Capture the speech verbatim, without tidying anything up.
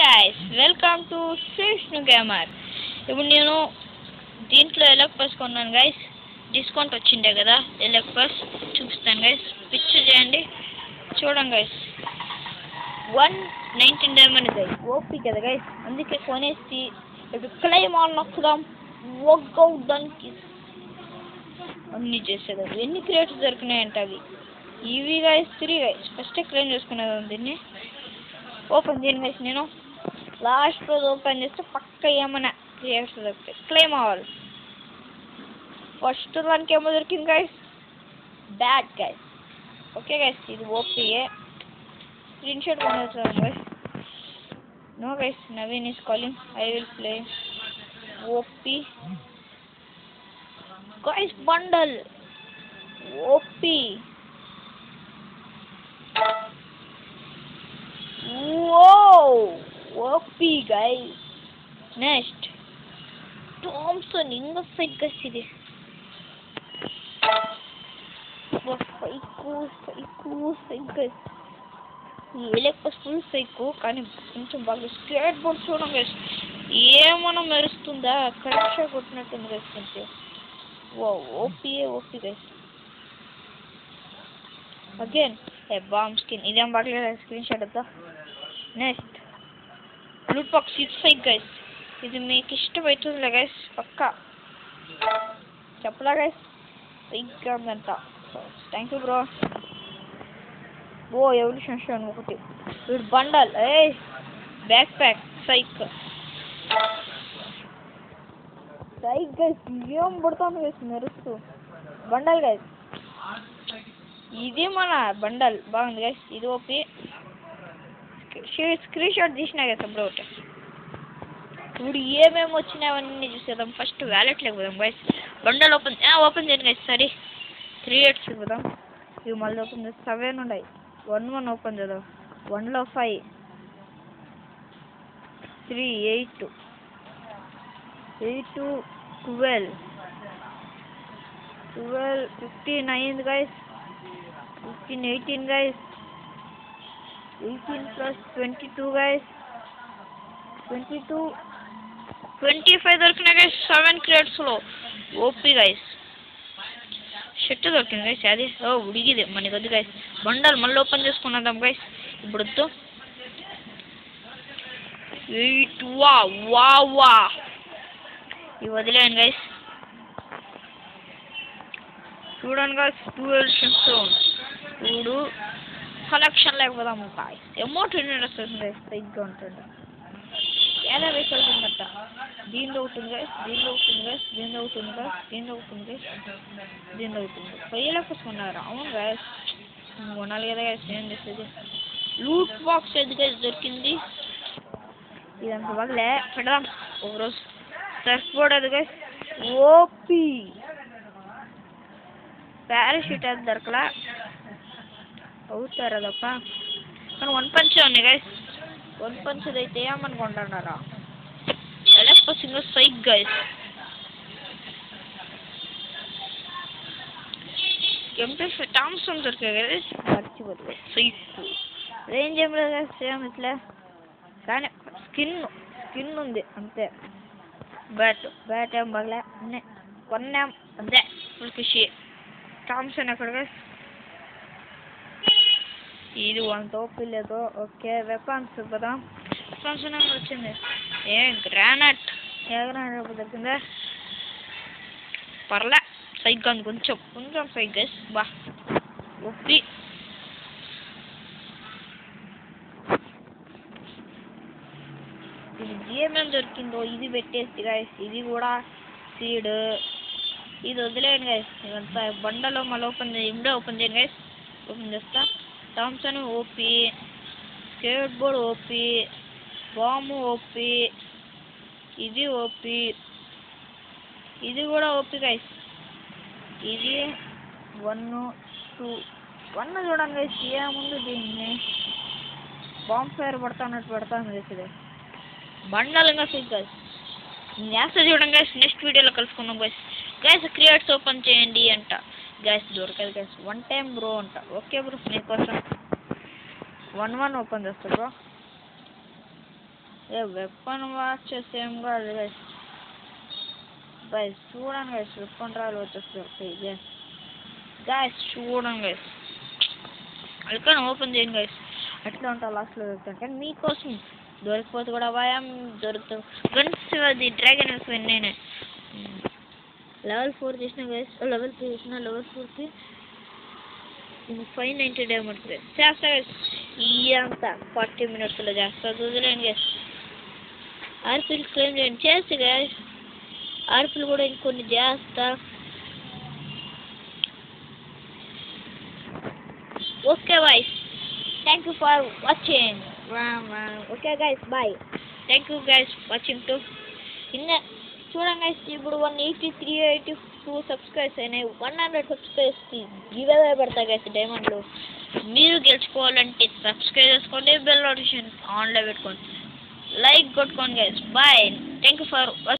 guys, welcome to Vishnu Gamer. ఇప్పుడు నేను దీంట్లో ఎలక్పస్ కొన్నాను గైస్. డిస్కౌంట్ వచ్చిండే కదా ఎలక్పస్ చూపిస్తాను గైస్. పిక్చర్ చేయండి చూడండి guys. One nineteen diamond guys. OP కదా గైస్, అందుకే కొనేసి ఇప్పుడు క్లైమ్ ఆన్ నొక్కుదాం. వర్కౌట్ దానికి అన్నీ చేసేది. ఎన్ని క్రియేట్స్ దొరికినాయంట అవి ఇవి guys. Three guys. First claim చేసుకునేది దీన్ని. ఓపెన్ చేయండి గైస్. నేను లాస్ట్ రోజు ఓపెన్ చేస్తే పక్క ఏమైనా క్రియేట్స్ దొరుకుతాయి. క్లెయిమ్ అవ్వాలి. ఫస్ట్ దానికి ఏమో దొరికింది guys, bat guys. Okay guys, ఇది ఓపీఏ. స్క్రీన్ షాట్ కొనేస్తాను guys. No guys, Naveen is calling. I will play OP guys. Bundle OP. Whoa! O P guys. Next, Thompson inga fake guys ide. Wow, fake cool, fake cool, fake guys. Elecpus full fake కానీ కొంచెం బాగా skate board చూడండి guys. ఏమన్నా మెరుస్తుందా? కరెక్ట్గా కొట్టినట్టుంది guys కొంచెం. Wow, O P O P guys. Again, a bomb skin. ఇదేం బాగలేదు. Screenshot వద్దా? Next loot box six five guys. ఇది మీకు ఇష్టమవుతుందిలే గైస్, పక్కా చెప్పలా గైస్. ఫైక్గా ఉందంట. Thank you bro. Oh evolution stone ఒకటి. వీడు bundle. A backpack psych psych guys. ఏం పడుతుంది గైస్ మెరుస్తూ. Bundle guys. ఇది మన బండల్ బాగుంది గైస్. ఇది ఓపి. స్క్రీన్ షాట్ తీసినా కదా అప్పుడు ఒకటి. ఇప్పుడు ఏమేమి వచ్చినాయవన్నీ చూసేద్దాం. ఫస్ట్ వ్యాలెట్ లేకపోదాం గైస్. బండల్ ఓపెన్ ఓపెన్ చేయండి గైస్. సరే త్రీ ఎయిట్స్ ఇవ్వదాం. ఇవి మళ్ళీ ఓపెన్ చేస్తే సెవెన్ ఉన్నాయి. వన్ వన్ ఓపెన్ చేద్దాం. వన్లో five, three eight, eight twelve, twelve fifteen అయ్యింది guys. Fifteen eighteen guys. Eighteen plus twenty two guys. Twenty two twenty five దొరికినాయి గైస్ సెవెన్ క్రేట్స్లో. OP guys. షర్ట్ దొరికింది గైస్. అది ఓ ఉడిగిది మనకి వద్దు గైస్. బండల్ మళ్ళీ ఓపెన్ చేసుకున్నాం గైస్. ఇప్పుడు వద్దు. ఎయిట్ వా వా వా ఇవి వదిలేయండి గైస్. చూడండి గైస్. టూ ఎడిషన్ స్టోన్ చూడు. కలెక్షన్ లేకపోదాం గాయస్. అమౌంట్ ఎన్ని వస్తుంది గైస్. సైగ్గా ఉంటుంది. ఎలా వెహికల్స్ ఉందట. దీనిలో అవుతుంది గైస్. దీనిలో అవుతుంది గైస్. దీనిలో అవుతుంది గైస్. దీనిలో అవుతుంది గైస్. దీనిలో అవుతుంది. ఫైవ్ లాక్స్ కొన్నారు. అవును గైస్, కొనాలి కదా గైస్. ఏం చేసేది. లూట్ బాక్స్ ఏది గైస్ దొరికింది. ఇదంతా బాగలే. పెడదాం ఒకరోజు. సర్ఫ్ బోర్డ్ అది గైస్. ఓపీ. పారాషూట్ అది దొరకలా. అవుతారు అదప్ప. కానీ వన్ పంచ్ ఉన్నాయి గైస్. వన్ పంచ్ అయితే ఏమనుకుంటున్నారా. ఎలక్పస్ ఇంకా సైక్ గైస్. ఎంపీ థామ్సన్ దొరికాయి గైస్. మర్చిపోతుంది సైక్. రేంజ్ ఏం లేదు గైస్. సేమ్ ఇట్లా కానీ స్కిన్ స్కిన్ ఉంది అంతే. బ్యాట్ బ్యాట్ ఏం బాగలే. కొన్నాం అంతే. ఫుల్ ఖుషి. థామ్సన్ ఎక్కడ గైస్. ఇది వన్ తోపు లేదు. Okay weapons ఇవ్వదాం. వెపన్స్ వచ్చింది. ఏ గ్రానైట్. ఏ గ్రానైట్ దొరికిందా. పర్లే సైగ్గా ఉంది. కొంచెం కొంచెం సైగ్ గైస్. బా ఒప్పి. ఇది ఏమేమి దొరికిందో ఇది పెట్టేసి గైస్. ఇది కూడా సీడ్. ఇది వదిలేయండి గైస్. ఇదంతా బండలో మళ్ళీ ఓపెన్ చేయండి. ఇప్పుడే ఓపెన్ చేయండి గైస్. ఓపెన్ చేస్తా. Thompson OP. Skateboard OP. Bomb OP. ఇది ఓపీ. ఇది కూడా ఓపీ గైస్. ఇది వన్ టూ వన్ చూడండి గైస్. ఏముంది దీన్ని. బాంబ్ ఫైర్ పడతానట్టు పడతాను గైస్. ఇది బండల్ ఇంకా ఫిక్ గైస్. నేస్తా చూడండి గైస్. నెక్స్ట్ వీడియోలో కలుసుకున్నాం గైస్. గైస్ క్రియేట్స్ ఓపెన్ చేయండి అంట గైస్. దొరకదు గైస్. వన్ టైం బ్రో అంట. ఓకే బ్రో నీకోసం వన్ వన్ ఓపెన్ చేస్తా బ్రో. ఏ వెపన్ వాచ్ చేసేం కాదు గైస్. గైస్ చూడండి గైస్, వెపన్ రాయలు వచ్చేస్తారు గైస్. గైస్ చూడండి గైస్, అక్కడ ఓపెన్ చేయండి గైస్. అట్లా ఉంటా లాస్ట్లో దొరుకుతాను, కానీ మీకోసం దొరికిపోతే కూడా భయం దొరుకుతాం. గన్స్ అది డ్రాగన్ వేసుకుని నేనే లెవెల్ ఫోర్ చేసిన గైస్, లెవెల్ త్రీ చేసిన. లెవెల్ ఫోర్కి ఫైవ్ నైంటీ డైమండ్స్ గైస్. చేస్తా గైస్, ఇదంతా ఫార్టీ మినిట్స్లో చేస్తా. వదిలేండి గైస్, ఆర్పిల్ క్లెయిమ్ చేయండి. చేస్తే గైస్ ఆర్పిల్ కూడా ఇంకొన్ని చేస్తా. Okay bye, thank you for watching. Okay guys bye, thank you guys watching to. ఇంకా చూడండి గైస్, ఇప్పుడు one eighty three eighty two subscribes అయినాయి. వన్ హండ్రెడ్ సబ్స్క్రైబ్స్కి గివ్ అవే పెడతా గైస్ డైమండ్లు. మీరు గెలుచుకోవాలంటే సబ్స్క్రైబ్ చేసుకోండి, బెల్ నోటిఫికేషన్ ఆన్లో పెట్టుకోండి, లైక్ కొట్టుకోండి guys. Bye, thank you for